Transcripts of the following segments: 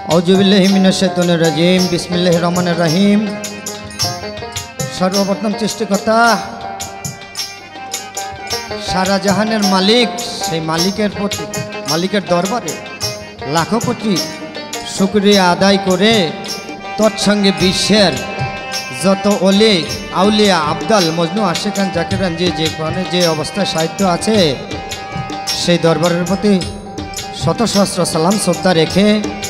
औजुबिल्लाहि मिनाश-शाइतानिर राजीम बिस्मिल्लाहिर रहमानिर रहीम। सर्वप्रथम सृष्टिकर्ता सारा जहानेर मालिक सेई मालिकेर दरबारे लाखो कोटी शुक्रिया आदाय करे तत्संगे विश्वेर যত অলি আউলিয়া আবদাল মজনু আশিকান জাকিরান যে অবস্থায় সাহিত্য আছে সেই দরবারের প্রতি শত সহস্র সালাম শ্রদ্ধা রেখে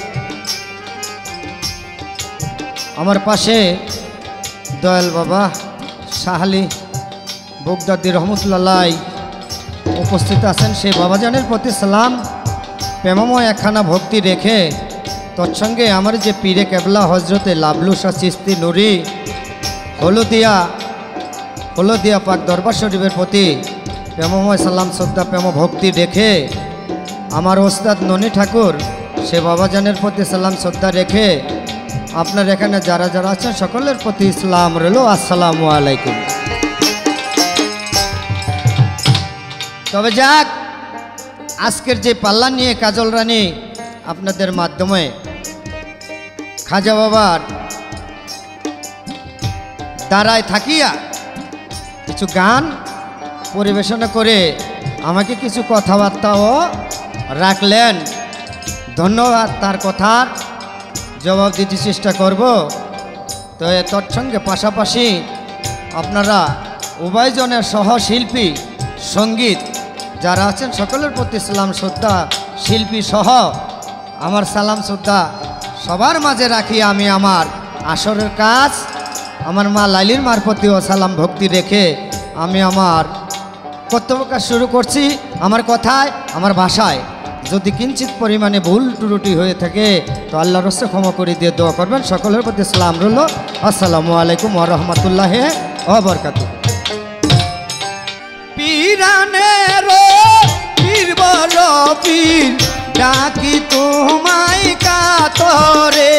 আমার পাশে দয়াল বাবা শাহালি বগদাদি রহমতুল্লাহ উপস্থিত আছেন। সেই বাবাজানের প্রতি সালাম প্রেমময় একখানা ভক্তি রেখে তৎসঙ্গে আমার যে পীরে কেবলা হজরতে লাবলু শাহ চিস্তি নুরি হলদিয়া পাক দরবার শরীফের প্রতি প্রেমময় সালাম শ্রদ্ধা প্রেম ভক্তি রেখে আমার ওস্তাদ ননী ঠাকুর সে বাবাজানের প্রতি সালাম শ্রদ্ধা রেখে আপনার এখানে যারা যারা আছেন সকলের প্রতি ইসলাম রইল, আসসালামু আলাইকুম। তবে যাক, আজকের যে পাল্লা নিয়ে কাজল রানী আপনাদের মাধ্যমে খাজা বাবার দ্বারায় থাকিয়া কিছু গান পরিবেশনা করে আমাকে কিছু কথাবার্তাও রাখলেন, ধন্যবাদ। তার কথার জবাব দিতে চেষ্টা করব। তো তৎসঙ্গে পাশাপাশি আপনারা উভয়জনের সহশিল্পী সঙ্গীত যারা আছেন সকলের প্রতি সালাম শ্রদ্ধা, শিল্পী সহ আমার সালাম শ্রদ্ধা সবার মাঝে রাখি আমি আমার আসরের কাজ আমার মা লাইলির মারফতিও সালাম ভক্তি রেখে আমি আমার কর্তব্য কাজ শুরু করছি। আমার কথায় আমার ভাষায় যদি কিঞ্চিত পরিমাণে ভুল ত্রুটি হয়ে থাকে তো আল্লাহর রাস্তে ক্ষমা করে দিয়ে দোয়া করবেন। সকলের প্রতি সালাম রইল, আসসালামু আলাইকুম ওয়া রাহমাতুল্লাহি ওয়া বারাকাতুহু। পীরানেরো পীর বড় পীর ডাকি তোমায় কাতরে,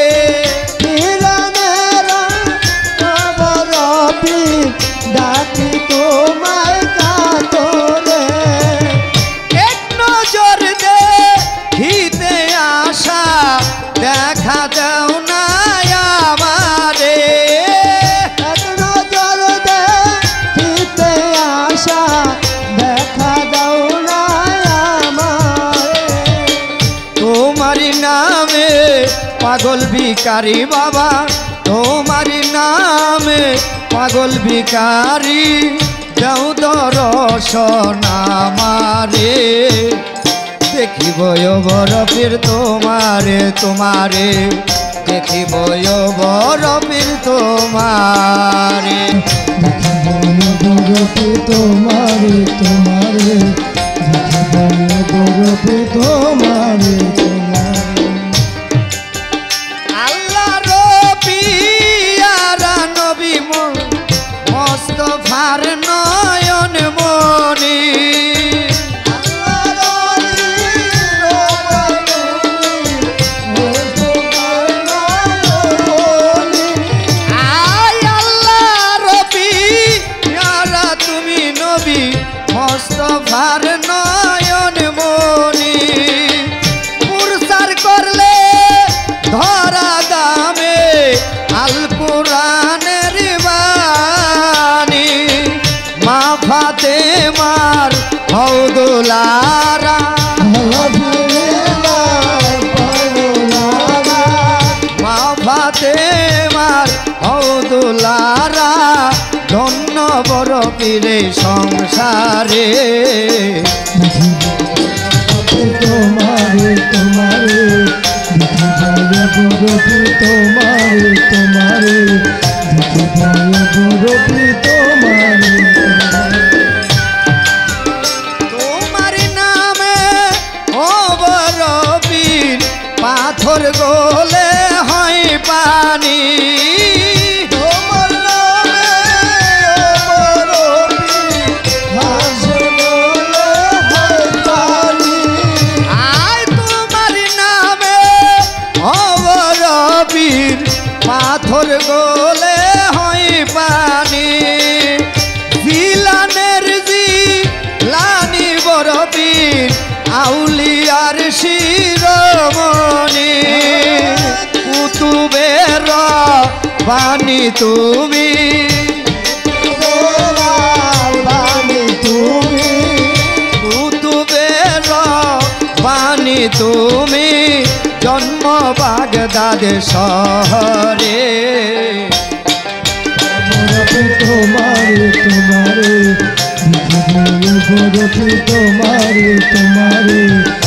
পীরানেরো বড় পীর ডাকি তোমায় কাতরে, এক নজর দেখিতে আশা দেখা দাও না আমারে, এক নজর দেখিতে আশা দেখা দাও না আমারে, তোমারি নামে পাগল ভিখারি বাবা, তোমারি নামে পাগল ভিখারি দাও দর্শন আমারে, দেখিব বড় পীর তোমারে তোমারে, দেখিব বড় পীর তোমারে, তোমারে তোমারে, বড় পীর তোমারে তোমারে। আল্লাহ রবিয়ারা নবী মোস্তফার নয়ন মনি, মোস্তফার নয়ন মনি, পুরসার করলে ধরা দামে আল কুরআনের বাণী, মা ফাতেমার হৌদুলারা, মা ফাতেমার হৌদুলারা ধন্য বড় পীরে সংসারে, তোমারে তোমারে, তোমারে তোমারে, তোমার নামে ও বড় পীর পাথর গলে হয় পানি, পাথর গলে হয় পানি, জিলানের জিলানি বড় পীর আউলিয়ার শিরোমণি কুতুবের বাণী তুমি কুতুবের বাণী তুমি জন্ম বাগদাদ শহরে তোমারে তোমারে তোমারে তোমারে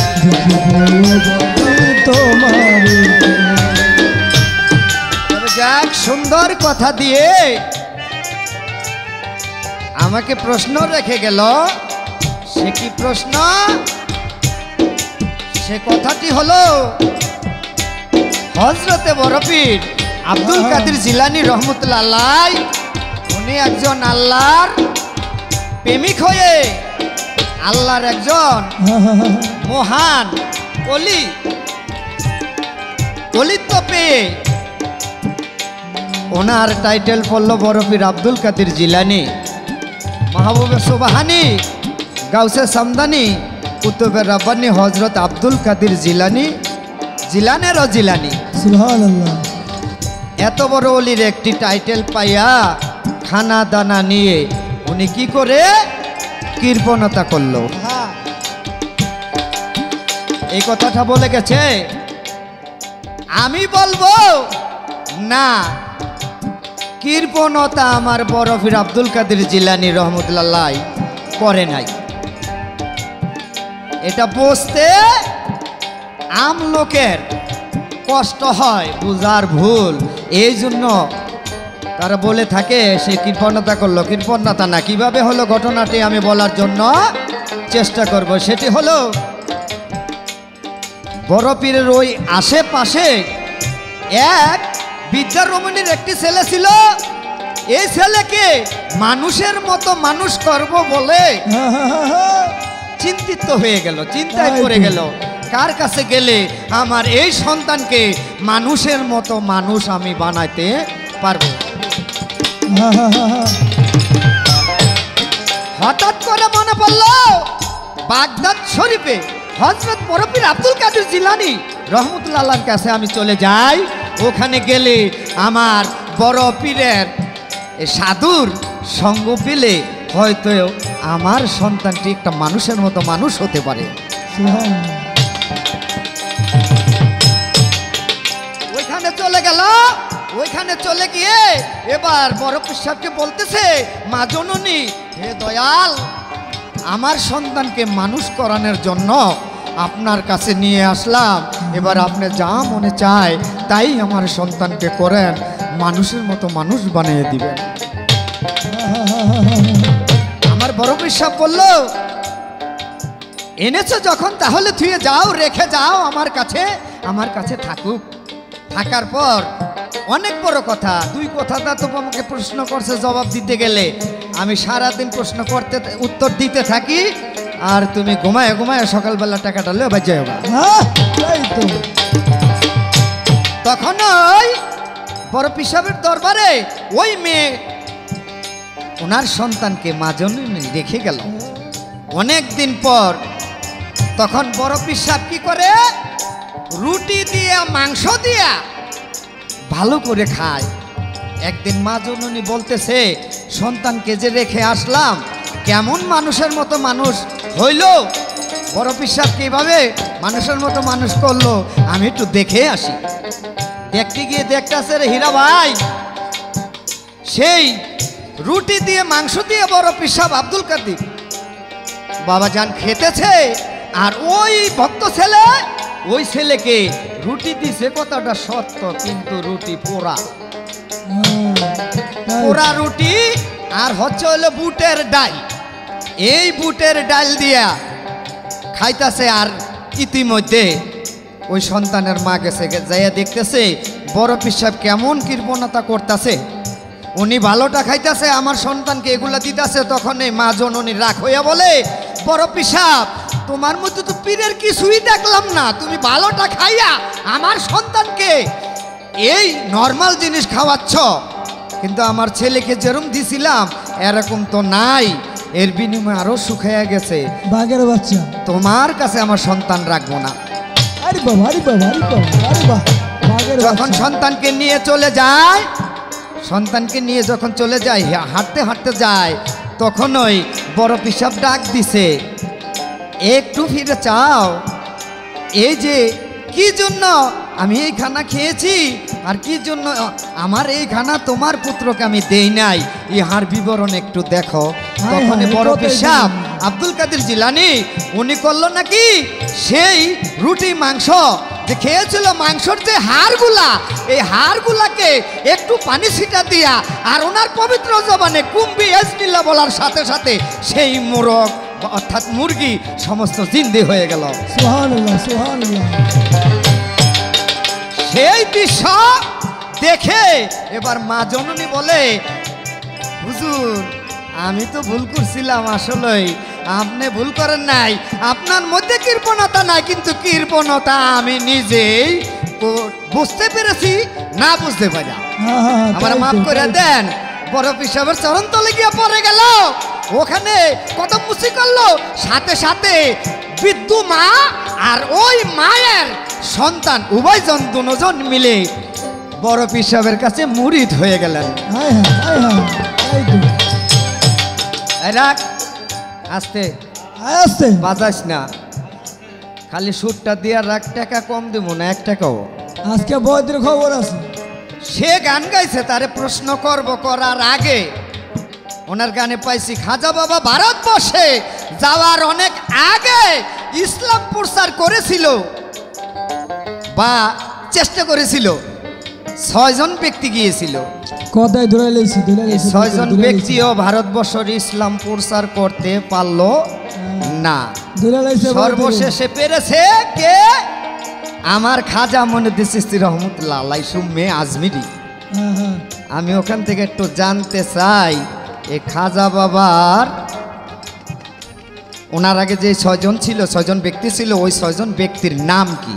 তোমারে যাক সুন্দর কথা দিয়ে আমাকে প্রশ্ন রেখে গেল। সে কি প্রশ্ন? সে কথাটি হলো হযরতে বড় পীর আব্দুল কাদের জিলানী রহমতুল্লাহ আলাইহি উনি একজন আল্লাহর প্রেমিক হয়ে আল্লাহর একজন মহান অলিত্ব পেয়ে ওনার টাইটেল পড়ল বড় পীর আব্দুল কাদের জিলানী, মাহবুবে সুবহানি, গাউসে সামদানি, কুতুবে রব্বানি হযরত আব্দুল কাদের জিলানী, জিলানেরও জিলানী। সুবহানাল্লাহ। এত বড় অলির একটি টাইটেল পাইয়া খানা দানা নিয়ে উনি কি করে কৃপণতা করলো। এই কথাটা বলে গেছে। আমি বলবো না, কৃপণতা আমার বড় পীর আব্দুল কাদের জিলানী রহমতুল্লাহ আলাইহি করে নাই। এটা বুঝতে আম লোকের কষ্ট হয়, বুঝার ভুল, এই জন্য তারা বলে থাকে সে কৃপণতা করলো। কৃপণতা না, কিভাবে হলো ঘটনাটি আমি বলার জন্য চেষ্টা করব। সেটি হলো বড় পীরের ওই আশেপাশে এক বিদ্যা রমণীর একটি ছেলে ছিল। এই ছেলেকে মানুষের মতো মানুষ করব বলে চিন্তিত হয়ে গেল, চিন্তায় পড়ে গেল কার কাছে গেলে আমার এই সন্তানকে মানুষের মতো মানুষ আমি বানাইতে পারবো। হঠাৎ করে মনে পড়লো বাগদাদ শরীফে হযরত বড় পীর আব্দুল কাদের জিলানী রহমতুল্লাহ আলাইহির কাছে আমি চলে যাই। ওখানে গেলে আমার বড় পীরের সাধুর সঙ্গ পেলে হয়তো আমার সন্তানটি একটা মানুষের মতো মানুষ হতে পারে। ওইখানে চলে গেল। ওইখানে চলে গিয়ে এবার বড় পীর সাহেবকে বলতেছে, মা জননী, হে দয়াল, আমার সন্তানকে মানুষ করানোর জন্য আপনার কাছে নিয়ে আসলাম। এবার আপনি যা মনে চায় তাই আমার সন্তানকে করেন, মানুষের মতো মানুষ বানিয়ে দিবেন। আমার বড় পীর সাহেব বলল, এনেছো যখন তাহলে থুয়ে যাও, রেখে যাও আমার কাছে থাকুক। থাকার পর অনেক বড় কথা, দুই কথাটা তো আমাকে প্রশ্ন করছে, জবাব দিতে গেলে আমি সারাদিন প্রশ্ন করতে উত্তর দিতে থাকি, আর তুমি ঘুমায় ঘুমায় সকালবেলা টাকাটা লে বাজে হবে। তখন ওই বড় পীর সাহেবের দরবারে ওই মেয়ে ওনার সন্তানকে মা জননী রেখে গেল। অনেক দিন পর তখন বড় পীর সাহেব কি করে, রুটি দিয়া মাংস দিয়া ভালো করে খায়। একদিন মা জননী বলতেছে, সন্তানকে যে রেখে আসলাম কেমন মানুষের মতো মানুষ হইল, বড় পীর সাহেব কিভাবে মানুষের মতো মানুষ করলো আমি একটু দেখে আসি। দেখতে গিয়ে দেখতেছে রে হীরা ভাই, সেই রুটি দিয়ে মাংস দিয়ে বড় পীর সাহেব আব্দুল কাদের বাবা জান খেতেছে, আর ওই ভক্ত ছেলে ওই ছেলেকে রুটি দিছে, কথাটা সত্য, কিন্তু রুটি পোড়া পোড়া রুটি, আর হচ্ছে হলো বুটের ডাল। এই বুটের ডাল দিয়া খাইতেছে। আর ইতিমধ্যে ওই সন্তানের মা গেছে, যাইয়া দেখতেছে বড় পীর সাহেব কেমন কৃপণতা করতেছে। উনি ভালোটা খাইতেছে, আমার সন্তানকে এগুলা দিতেছে। তখন এই মা জননী রাগ হইয়া বলে, বড় পীর সাহেব, তোমার মধ্যে তো পীরের কিছুই দেখলাম না, তুমি ভালোটা খাইয়া আমার সন্তানকে এই নর্মাল জিনিস খাওয়াচ্ছ, কিন্তু আমার ছেলেকে যেরকম দিছিলাম এরকম তো নাই। এর বিনিময়ে আরো শুকাইয়া গেছে, বাঘের বাচ্চা। তোমার কাছে আমার সন্তান রাখবো না। আরে বাবা, আরে বাবা, আরে বাবা, আরে বাবা, বাঘের যখন বাচ্চা। সন্তানকে নিয়ে চলে যায়, সন্তানকে নিয়ে যখন চলে যায়, হাঁটতে হাঁটতে যায়, তখন ওই বড় পিসাব ডাক দিছে, একটু ফিরে চাও, এই যে কি জন্য আমি এই খানা খেয়েছি আর কি জন্য আমার এই খানা তোমার পুত্রকে আমি দেই নাই, ইহার বিবরণ একটু দেখো। তখন বড় পিসাব আব্দুল কাদের জিলানী উনি করলো নাকি সেই রুটি মাংস যে খেয়েছিল, মাংসর যে হাড়গুলা, এই হাড়গুলাকে একটু পানি ছিটা দিয়া আর ওনার পবিত্র জবানে কুম্বি এসমিল্লা বলার সাথে সাথে সেই মোরগ অর্থাৎ মুরগি সমস্ত জিন্দে হয়ে গেল। সুবহানাল্লাহ, সুবহানাল্লাহ। সেই দৃশ্য দেখে এবার মা জননী বলে, হুজুর আমি তো ভুল করছিলাম, আসলেই আপনি ভুল করেন নাই, আপনার মধ্যে কৃপণতা নাই, কিন্তু কৃপণতা আমি নিজেই বুঝতে পেরেছি, না বুঝতে পারি আমার মাফ করে দেন। বড় পিসাবের চরণ তলে গিয়ে পড়ে গেল, ওখানে কত মুসি করলো, সাথে সাথে বিদ্যু মা আর ওই মায়ের সন্তান উভয়জন দুজন মিলে বড় পিসাবের কাছে মুরিদ হয়ে গেলেন। রাখ আস্তে আস্তে বাজাস না, খালি সুরটা দিয়ে রাখ, টাকা কম দিব না, 1 টাকাও। আজকে বৈদ্যের খবর আছে। সে গান গাইছে, তারে প্রশ্ন করব করার আগে ওনার গানে পাইছি খাজা বাবা ভারতবর্ষে যাওয়ার অনেক আগে ইসলাম প্রচার করেছিল বা চেষ্টা করেছিল, 6 জন ব্যক্তি গিয়েছিল। কথায় ধরে লেছি, 6 জন ব্যক্তিও ভারতবর্ষের ইসলাম প্রচার করতে পারলো না। সর্বশেষে পেরেছে কে? আমার খাজা মঈনুদ্দিন চিশতি রহমতুল্লাহ আলাইহি সুম্মে আজমিরি। আমি ওখান থেকে একটু জানতে চাই, এই খাজা বাবার ওনার আগে যে 6 জন ছিল, 6 জন ব্যক্তি ছিল, ওই 6 জন ব্যক্তির নাম কি?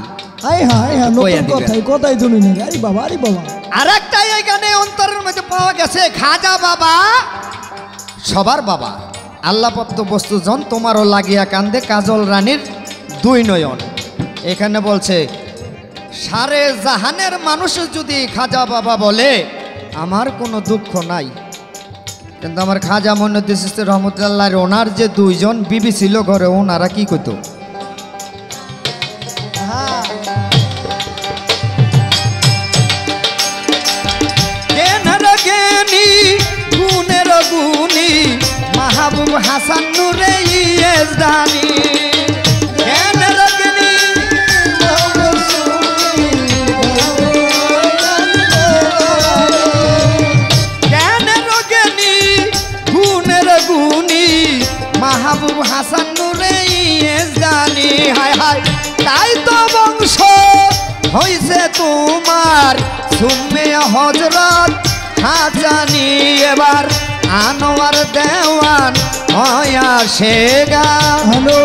কথাই তুমি না। আরে বাবা, আরে বাবা। আর একটা এখানে অন্তরের মধ্যে পাওয়া গেছে, খাজা বাবা সবার বাবা, আল্লাহপত্ত বস্তু জন তোমারও লাগিয়া কান্দে কাজল রানীর 2 নয়ন। এখানে বলছে সারে জাহানের মানুষ যদি খাজা বাবা বলে আমার কোনো দুঃখ নাই, কিন্তু আমার খাজা মঈনুদ্দিন চিশতি রহমতুল্লাহ ওনার যে 2 জন বিবি ছিল ঘরে, ওনারা কি করতো? গুণের গুণী মাহবুব হাসান নূরে ইয়েজদানি, জ্ঞানের জ্ঞানী গুণের গুণী মাহবুব হাসান নূরে ইয়েজদানি। হায় হায়, তাই তো বংশ হইছে তোমার সুম্মে হযরত হাসানি। এবার আনোয়ার দেওয়ান হয়া সে গান,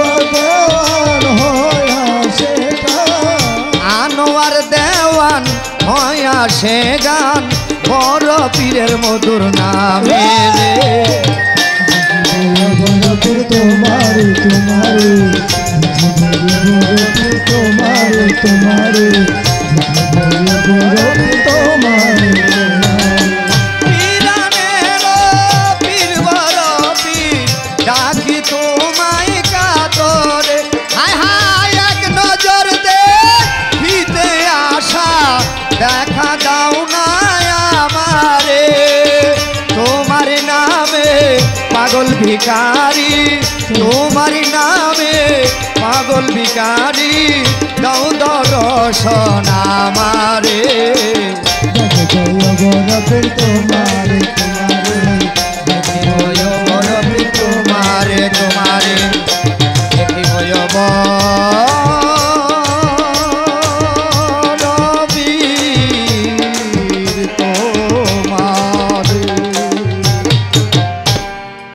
আনোয়ার দেওয়ান হয়া সে গান, বড় পীরের মধুর নামে রে। তোমারে তোমারে তোমারে তোমারে তোমারে ডাকি তোমায় কাতরে, হায় হায় এক নজর দে ফিতে আসা, দেখা দাও না আমারে, তোমার নামে পাগল ভিখারি, তোমার নামে পাগল ভিখারি, দাও দর্শন আমারে। তোমার